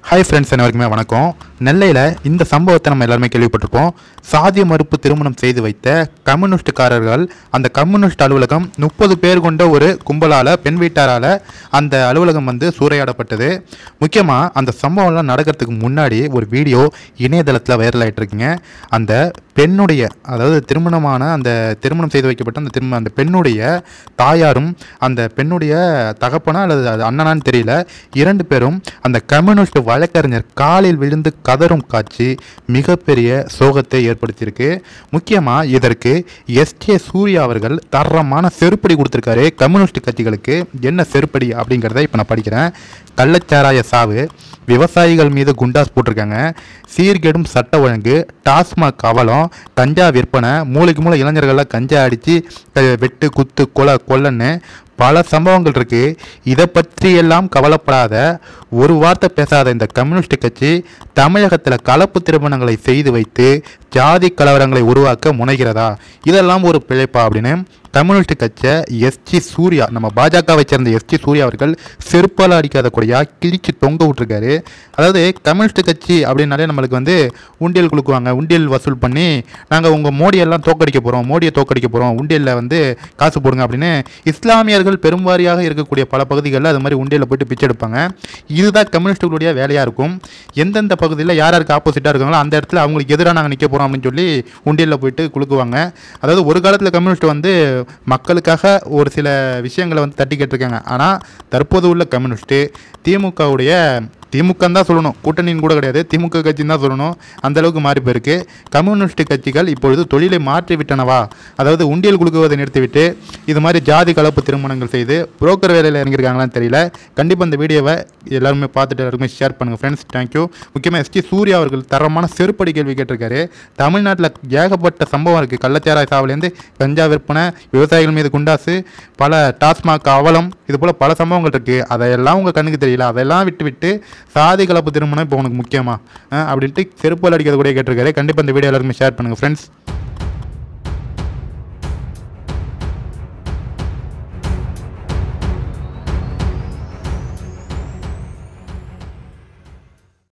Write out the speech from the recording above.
Hi friends, அனைவருக்குமே வணக்கம். நெல்லையில் இந்த சம்பவத்தை நம்ம எல்லாருமே கேள்விப்பட்டிருப்போம். சாதி மறுப்பு திருமணம் செய்து வைத்த கம்யூனிஸ்டுக்காரர்கள் அந்த கம்யூனிஸ்ட் அலுவலகம் 30 பேர் கொண்ட ஒரு கும்பலால், பெண் வீட்டாரால் அந்த அலுவலகம் சூறையாடப்பட்டது. முக்கியமாக அந்த சம்பவம்லாம் நடக்கிறதுக்கு முன்னாடி ஒரு வீடியோ இணையதளத்தில் வைரல் ஆகிட்டு இருக்குங்க. அந்த பெண்ணுடைய, அதாவது திருமணம் செய்து வைக்கப்பட்ட அந்த பெண்ணுடைய தாயாரும் அந்த பெண்ணுடைய தகப்பனா அல்லது அது அண்ணனான்னு தெரியல, 2 பேரும் அந்த கம்யூனிஸ்ட் வழக்கறிஞர் காலில் விழுந்து கதறும் காட்சி மிகப்பெரிய சோகத்தை ஏற்படுத்தியிருக்கு. முக்கியமாக இதற்கு எஸ்ஜே சூர்யா அவர்கள் தரமான செருப்படி கொடுத்துருக்காரு கம்யூனிஸ்ட் கட்சிகளுக்கு. என்ன செருப்படி அப்படிங்கிறத இப்போ நான் படிக்கிறேன். கள்ளச்சாராய சாவு, விவசாயிகள் மீது குண்டாஸ் போட்டிருக்காங்க, சீர்கெடும் சட்ட ஒழுங்கு, டாஸ்மாக் அவலம், கஞ்சா விற்பனை, மூளைக்கு இளைஞர்கள்லாம் கஞ்சா அடித்து வெட்டு குத்து கொல்லன்னு பல சம்பவங்கள் இருக்கு. இதை பற்றியெல்லாம் கவலைப்படாத, ஒரு வார்த்தை பேசாத இந்த கம்யூனிஸ்ட் கட்சி தமிழகத்தில் கலப்பு திருமணங்களை செய்து வைத்து ஜாதி கலவரங்களை உருவாக்க முனைகிறதா? இதெல்லாம் ஒரு பிழைப்பா அப்படின்னு கம்யூனிஸ்ட் கட்சியை எஸ்ஜி சூர்யா, நம்ம பாஜகவை சேர்ந்த எஸ்ஜி சூர்யா அவர்கள் செருப்பால் அடிக்காத கூடியா கிழிச்சு தொங்க விட்டுருக்காரு. அதாவது கம்யூனிஸ்ட் கட்சி அப்படின்னாலே நம்மளுக்கு உண்டியல் கொடுக்குவாங்க, உண்டியல் வசூல் பண்ணி நாங்கள் உங்கள் மோடியெல்லாம் தோக்கடிக்க போகிறோம், உண்டியலில் காசு போடுங்க அப்படின்னு இஸ்லாமியர்கள் பெரும்வாரியாக இருக்கக்கூடிய பல பகுதிகளில் அது மாதிரி உண்டியலில் போயிட்டு பிச்சை எடுப்பாங்க. இதுதான் கம்யூனிஸ்டுகளுடைய வேலையாக இருக்கும். எந்தெந்த பகுதியில் யாருக்கு ஆப்போசிட்டாக இருக்காங்களோ அந்த இடத்துல அவங்களுக்கு எதிராக நாங்கள் நிற்க போகிறோம் அப்படின்னு சொல்லி உண்டியலில் போயிட்டு குலுக்குவாங்க. அதாவது ஒரு காலத்தில் கம்யூனிஸ்ட் மக்களுக்காக ஒரு சில விஷயங்களை தட்டி கேட்டிருக்காங்க. ஆனால் தற்போது உள்ள கம்யூனிஸ்ட்டு திமுக தான் சொல்லணும், கூட்டணின்னு கூட கிடையாது, திமுக கட்சின்னு தான் சொல்லணும். அந்தளவுக்கு மாறி போயிருக்கு. கம்யூனிஸ்ட் கட்சிகள் இப்பொழுது தொழிலை மாற்றி விட்டனவா? அதாவது உண்டியல் கொடுக்குவதை நிறுத்திவிட்டு இது மாதிரி ஜாதி கலப்பு திருமணங்கள் செய்து புரோக்கர் வேலையில் இறங்கியிருக்காங்களான்னு தெரியல. கண்டிப்பாக இந்த வீடியோவை எல்லாருமே பார்த்துட்டு எல்லாருமே ஷேர் பண்ணுங்கள் ஃப்ரெண்ட்ஸ். தேங்க்யூ. முக்கியமாக எஸ்டி சூர்யா அவர்கள் தரமான செருப்படி கேள்வி கேட்டிருக்காரு. தமிழ்நாட்டில் ஏகப்பட்ட சம்பவம் இருக்குது. கள்ளச்சாராய சாவிலேருந்து கஞ்சா விற்பனை, விவசாயிகள் மீது குண்டாசு, பல டாஸ்மாக் அவலம், இது போல் பல சம்பவங்கள் இருக்குது. அதையெல்லாம் உங்கள் கண்ணுக்கு தெரியல. அதெல்லாம் விட்டு சாதி கலப்பு திருமணம் இப்போ உனக்கு முக்கியமா அப்படின்ட்டு செருப்பால் அடிக்கிறது கூட கேட்டிருக்காரு. கண்டிப்பாக இந்த வீடியோ எல்லாருமே ஷேர் பண்ணுங்கள் ஃப்ரெண்ட்ஸ்.